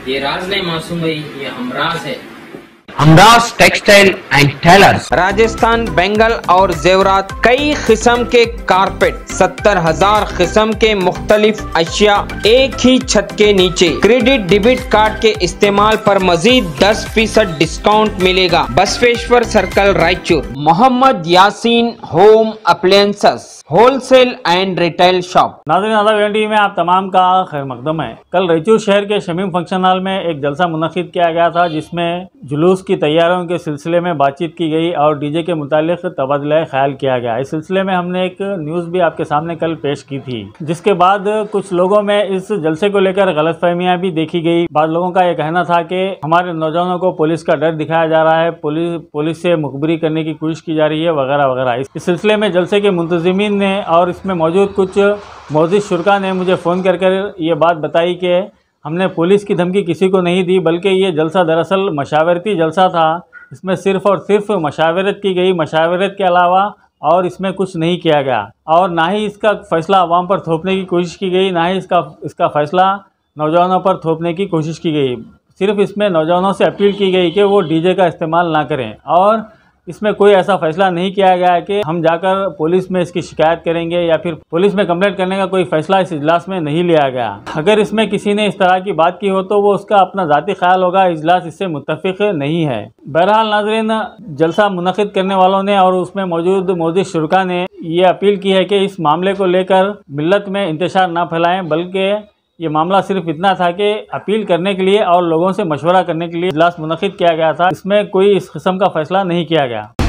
ये राज नहीं मासूम भाई, ये हमराज है। Hamraj textile and tailors. Rajasthan Bengal और जेवरात, कई किस्म के कारपेट, 70,000 किस्म के मुख्तलिफ अशिया एक ही छत के नीचे। क्रेडिट डेबिट कार्ड के इस्तेमाल पर मजीद 10% डिस्काउंट मिलेगा। Basaveshwar circle, Raichur. Mohammed Yasin home appliances wholesale and retail shop. नाज़रीन, आदाब टीवी में आप तमाम का खैर मकदम है। कल रायचूर शहर के शमीम फंक्शन हॉल में एक जलसा मुनक़िद किया गया था, जिसमें जुलूस की तैयारियों के सिलसिले में बातचीत की गई और डीजे के मुतालिक तबादला ख्याल किया गया। इस सिलसिले में हमने एक न्यूज़ भी आपके सामने कल पेश की थी, जिसके बाद कुछ लोगों में इस जलसे को लेकर गलतफहमियां भी देखी गई। बाद लोगों का ये कहना था कि हमारे नौजवानों को पुलिस का डर दिखाया जा रहा है, पुलिस से मुखबिरी करने की कोशिश की जा रही है, वगैरह वगैरह। इस सिलसिले में जलसे के मुंतज़िमीन ने और इसमें मौजूद कुछ मौजूद शुरका ने मुझे फ़ोन कर ये बात बताई कि हमने पुलिस की धमकी किसी को नहीं दी, बल्कि ये जलसा दरअसल मशावरती जलसा था। इसमें सिर्फ़ और सिर्फ मशावरत की गई, मशावरत के अलावा और इसमें कुछ नहीं किया गया, और ना ही इसका फ़ैसला आवाम पर थोपने की कोशिश की गई, ना ही इसका फ़ैसला नौजवानों पर थोपने की कोशिश की गई। सिर्फ इसमें नौजवानों से अपील की गई कि वो डीजे का इस्तेमाल ना करें, और इसमें कोई ऐसा फैसला नहीं किया गया है कि हम जाकर पुलिस में इसकी शिकायत करेंगे या फिर पुलिस में कंप्लेंट करने का कोई फैसला इस इजलास में नहीं लिया गया। अगर इसमें किसी ने इस तरह की बात की हो तो वो उसका अपना ज़ाती ख्याल होगा, इजलास इससे मुत्तफिक नहीं है। बहरहाल नाज़रीन, जलसा मुनक़िद करने वालों ने और उसमें मौजूद शुरका ने ये अपील की है कि इस मामले को लेकर मिल्लत में इंतशार ना फैलाएं, बल्कि ये मामला सिर्फ इतना था कि अपील करने के लिए और लोगों से मशवरा करने के लिए इजलास मुनक़िद किया गया था। इसमें कोई इस किस्म का फैसला नहीं किया गया।